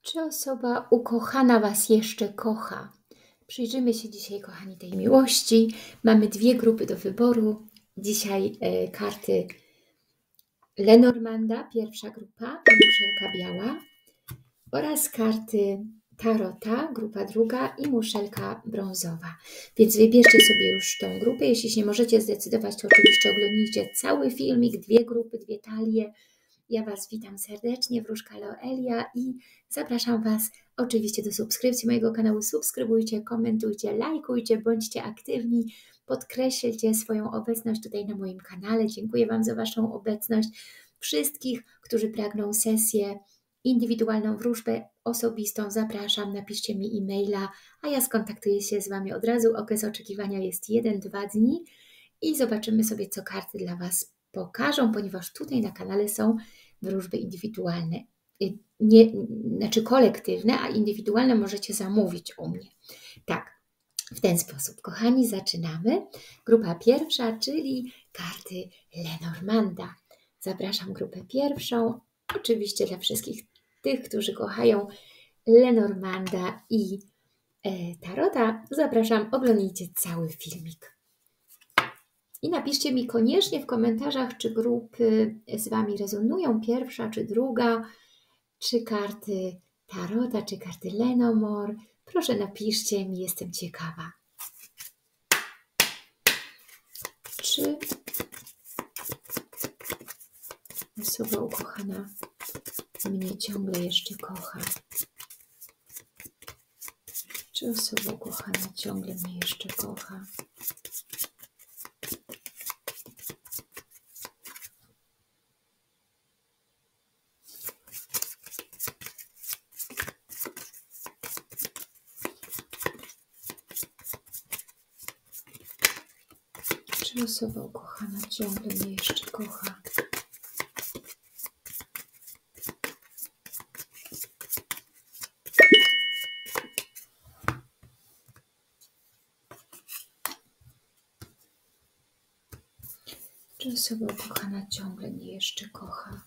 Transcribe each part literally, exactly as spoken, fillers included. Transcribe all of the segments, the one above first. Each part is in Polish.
Czy osoba ukochana Was jeszcze kocha? Przyjrzymy się dzisiaj, kochani, tej miłości. Mamy dwie grupy do wyboru. Dzisiaj e, karty Lenormanda, pierwsza grupa, i muszelka biała, oraz karty Tarota, grupa druga, i muszelka brązowa. Więc wybierzcie sobie już tą grupę. Jeśli się nie możecie zdecydować, to oczywiście oglądnijcie cały filmik, dwie grupy, dwie talie. Ja Was witam serdecznie, Wróżka Loelia, i zapraszam Was oczywiście do subskrypcji mojego kanału. Subskrybujcie, komentujcie, lajkujcie, bądźcie aktywni, podkreślcie swoją obecność tutaj na moim kanale. Dziękuję Wam za Waszą obecność. Wszystkich, którzy pragną sesję indywidualną, wróżbę osobistą, zapraszam, napiszcie mi e-maila, a ja skontaktuję się z Wami od razu. Okres oczekiwania jest jeden dwa dni i zobaczymy sobie, co karty dla Was pokażą, ponieważ tutaj na kanale są wróżby indywidualne, nie, znaczy kolektywne, a indywidualne możecie zamówić u mnie. Tak, w ten sposób, kochani, zaczynamy. Grupa pierwsza, czyli karty Lenormanda. Zapraszam grupę pierwszą, oczywiście dla wszystkich tych, którzy kochają Lenormanda i e, Tarota. Zapraszam, oglądajcie cały filmik. I napiszcie mi koniecznie w komentarzach, czy grupy z Wami rezonują, pierwsza czy druga, czy karty Tarota, czy karty Lenormand. Proszę, napiszcie mi, jestem ciekawa. Czy osoba ukochana mnie ciągle jeszcze kocha? Czy osoba ukochana ciągle mnie jeszcze kocha? Czy osoba ukochana ciągle mnie jeszcze kocha? Czy osoba ukochana ciągle mnie jeszcze kocha?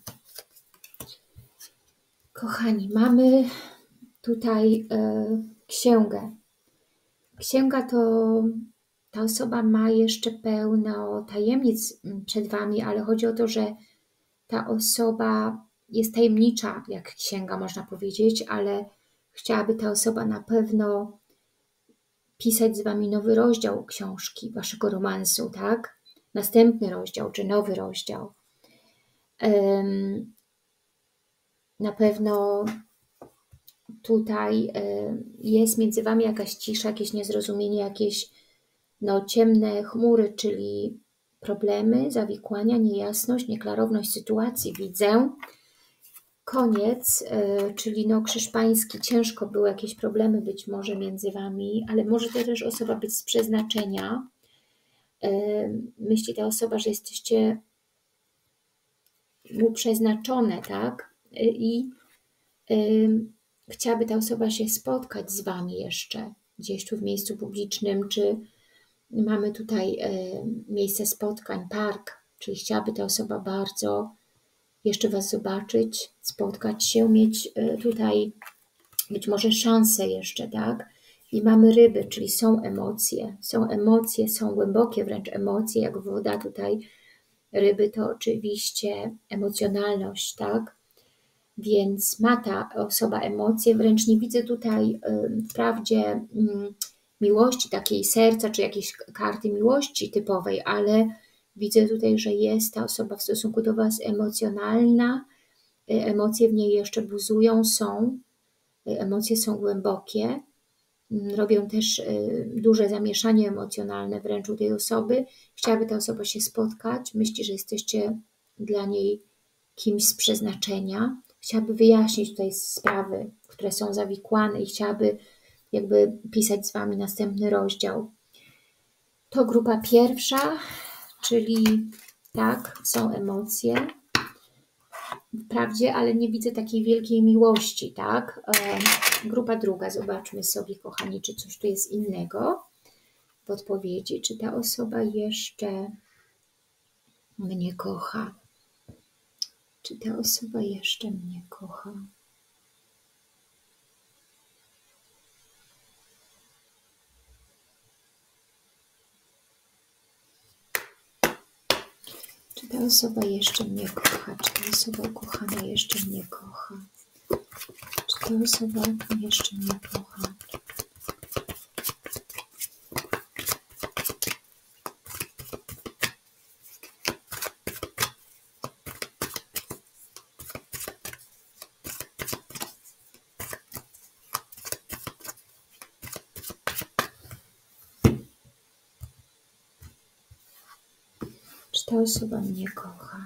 Kochani, mamy tutaj e, księgę. Księga to ta osoba ma jeszcze pełno tajemnic przed Wami, ale chodzi o to, że ta osoba jest tajemnicza, jak księga, można powiedzieć, ale chciałaby ta osoba na pewno pisać z Wami nowy rozdział książki, Waszego romansu, tak? Następny rozdział, czy nowy rozdział. Um, na pewno tutaj y, jest między Wami jakaś cisza, jakieś niezrozumienie, jakieś no, ciemne chmury, czyli problemy, zawikłania, niejasność, nieklarowność sytuacji. Widzę koniec, y, czyli no, krzyż pański. Ciężko były jakieś problemy być może między Wami, ale może to też osoba być z przeznaczenia. Y, myśli ta osoba, że jesteście przeznaczone, tak? Y, I y, chciałaby ta osoba się spotkać z Wami jeszcze gdzieś tu w miejscu publicznym, czy mamy tutaj y, miejsce spotkań, park, czyli chciałaby ta osoba bardzo jeszcze Was zobaczyć, spotkać się, mieć y, tutaj być może szansę jeszcze, tak? I mamy ryby, czyli są emocje, są emocje, są głębokie wręcz emocje, jak woda tutaj. Ryby to oczywiście emocjonalność, tak? Więc ma ta osoba emocje, wręcz nie widzę tutaj y, wprawdzie y, miłości, takiej serca, czy jakiejś karty miłości typowej, ale widzę tutaj, że jest ta osoba w stosunku do Was emocjonalna, y, emocje w niej jeszcze buzują, są, y, emocje są głębokie, y, robią też y, duże zamieszanie emocjonalne wręcz u tej osoby. Chciałaby ta osoba się spotkać, myśli, że jesteście dla niej kimś z przeznaczenia. Chciałaby wyjaśnić tutaj sprawy, które są zawikłane i chciałaby jakby pisać z Wami następny rozdział. To grupa pierwsza, czyli tak, są emocje. Wprawdzie, ale nie widzę takiej wielkiej miłości, tak? E, grupa druga, zobaczmy sobie, kochani, czy coś tu jest innego w odpowiedzi, czy ta osoba jeszcze mnie kocha. Czy ta osoba jeszcze mnie kocha? Czy ta osoba jeszcze mnie kocha? Czy ta osoba ukochana jeszcze mnie kocha? Czy ta osoba jeszcze mnie kocha? Czy ta osoba mnie kocha?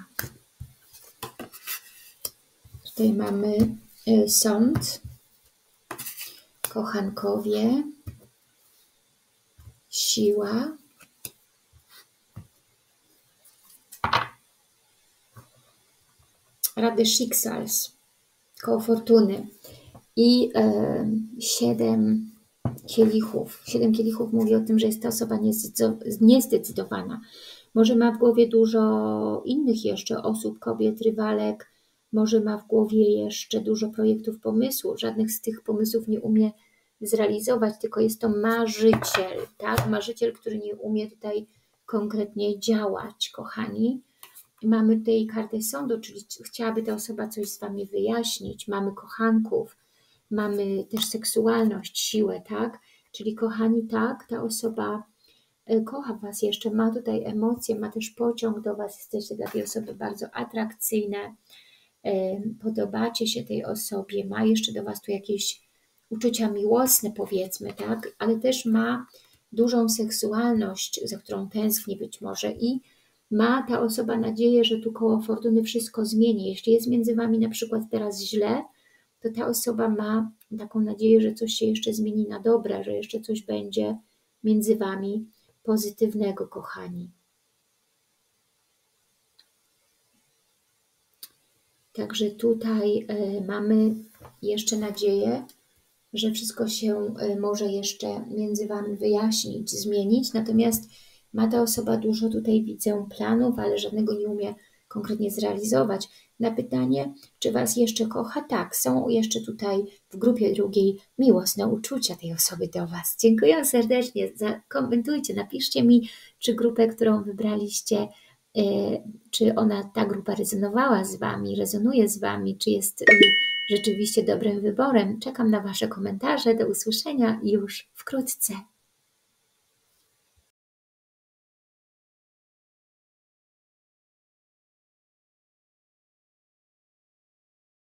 Tutaj mamy y, sąd, kochankowie, siła, Rady Schicksals, koło fortuny i y, siedem kielichów. Siedem kielichów mówi o tym, że jest to osoba niezdecydowana. Może ma w głowie dużo innych jeszcze osób, kobiet, rywalek, może ma w głowie jeszcze dużo projektów, pomysłów. Żadnych z tych pomysłów nie umie zrealizować, tylko jest to marzyciel, tak? Marzyciel, który nie umie tutaj konkretnie działać, kochani. Mamy tutaj kartę sądu, czyli chciałaby ta osoba coś z Wami wyjaśnić. Mamy kochanków, mamy też seksualność, siłę, tak? Czyli kochani, tak, ta osoba kocha Was jeszcze, ma tutaj emocje, ma też pociąg do Was, jesteście dla tej osoby bardzo atrakcyjne, podobacie się tej osobie, ma jeszcze do Was tu jakieś uczucia miłosne, powiedzmy, tak, ale też ma dużą seksualność, za którą tęskni być może i ma ta osoba nadzieję, że tu koło fortuny wszystko zmieni. Jeśli jest między Wami na przykład teraz źle, to ta osoba ma taką nadzieję, że coś się jeszcze zmieni na dobre, że jeszcze coś będzie między Wami pozytywnego, kochani. Także tutaj y, mamy jeszcze nadzieję, że wszystko się y, może jeszcze między Wami wyjaśnić, zmienić, natomiast ma ta osoba dużo tutaj, widzę, planów, ale żadnego nie umie konkretnie zrealizować. Na pytanie, czy Was jeszcze kocha? Tak, są jeszcze tutaj w grupie drugiej miłosne uczucia tej osoby do Was. Dziękuję serdecznie, komentujcie, napiszcie mi, czy grupę, którą wybraliście, yy, czy ona, ta grupa rezonowała z Wami, rezonuje z Wami, czy jest yy, rzeczywiście dobrym wyborem. Czekam na Wasze komentarze, do usłyszenia już wkrótce.